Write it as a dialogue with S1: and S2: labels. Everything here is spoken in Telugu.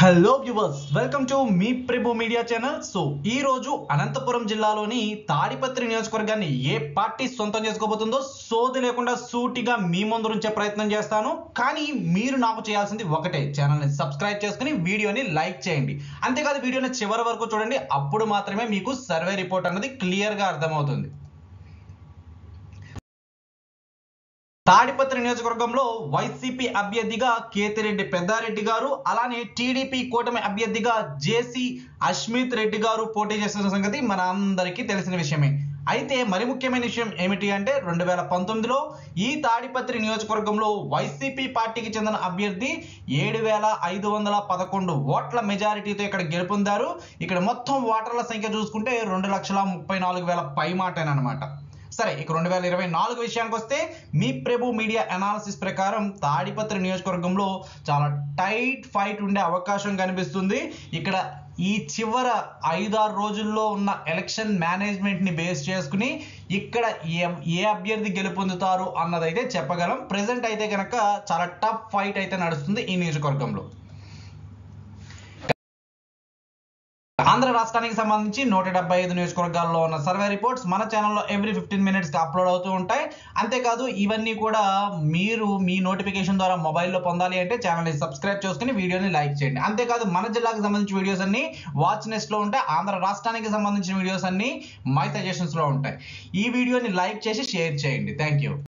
S1: హలో వ్యూవర్స్, వెల్కమ్ టు మీ ప్రభు మీడియా ఛానల్. సో ఈ రోజు అనంతపురం జిల్లాలోని తాడిపత్రి నియోజకవర్గాన్ని ఏ పార్టీ సొంతం చేసుకోబోతుందో సోది లేకుండా సూటిగా మీ ముందు ఉంచే ప్రయత్నం చేస్తాను. కానీ మీరు నాకు చేయాల్సింది ఒకటే, ఛానల్ని సబ్స్క్రైబ్ చేసుకుని వీడియోని లైక్ చేయండి. అంతేకాదు వీడియోని చివరి వరకు చూడండి, అప్పుడు మాత్రమే మీకు సర్వే రిపోర్ట్ అన్నది క్లియర్గా అర్థమవుతుంది. తాడిపత్రి నియోజకవర్గంలో వైసీపీ అభ్యర్థిగా కేతిరెడ్డి పెద్దారెడ్డి గారు, అలానే టీడీపీ కూటమి అభ్యర్థిగా జేసీ అశ్మిత్ రెడ్డి గారు పోటీ చేస్తున్న సంగతి మన అందరికీ తెలిసిన విషయమే. అయితే మరి ముఖ్యమైన విషయం ఏమిటి అంటే 2019లో ఈ తాడిపత్రి నియోజకవర్గంలో వైసీపీ పార్టీకి చెందిన అభ్యర్థి 7,511 ఓట్ల మెజారిటీతో ఇక్కడ గెలుపొందారు. ఇక్కడ మొత్తం ఓటర్ల సంఖ్య చూసుకుంటే 2,34,000 పై మాటేనమాట. సరే, ఇక 2024 విషయానికి వస్తే మీ ప్రభు మీడియా అనాలిసిస్ ప్రకారం తాడిపత్రి నియోజకవర్గంలో చాలా టైట్ ఫైట్ ఉండే అవకాశం కనిపిస్తుంది. ఇక్కడ ఈ చివర 5-6 రోజుల్లో ఉన్న ఎలక్షన్ మేనేజ్మెంట్ని బేస్ చేసుకుని ఇక్కడ ఏ అభ్యర్థి గెలుపొందుతారు అన్నదైతే చెప్పగలం. ప్రెసెంట్ అయితే కనుక చాలా టఫ్ ఫైట్ అయితే నడుస్తుంది ఈ నియోజకవర్గంలో. ఆంధ్ర రాష్ట్రానికి సంబంధించి 175 నియోజకవర్గాల్లో ఉన్న సర్వే రిపోర్ట్స్ మన ఛానల్లో ఎవ్రీ 15 మినిట్స్కి అప్లోడ్ అవుతూ ఉంటాయి. అంతేకాదు ఇవన్నీ కూడా మీరు మీ నోటిఫికేషన్ ద్వారా మొబైల్లో పొందాలి అంటే ఛానల్ని సబ్స్క్రైబ్ చేసుకుని వీడియోని లైక్ చేయండి. అంతేకాదు మన జిల్లాకు సంబంధించిన వీడియోస్ అన్ని వాచ్ నెస్ట్లో ఉంటాయి, ఆంధ్ర రాష్ట్రానికి సంబంధించిన వీడియోస్ అన్ని మై సజెషన్స్లో ఉంటాయి. ఈ వీడియోని లైక్ చేసి షేర్ చేయండి. Thank you.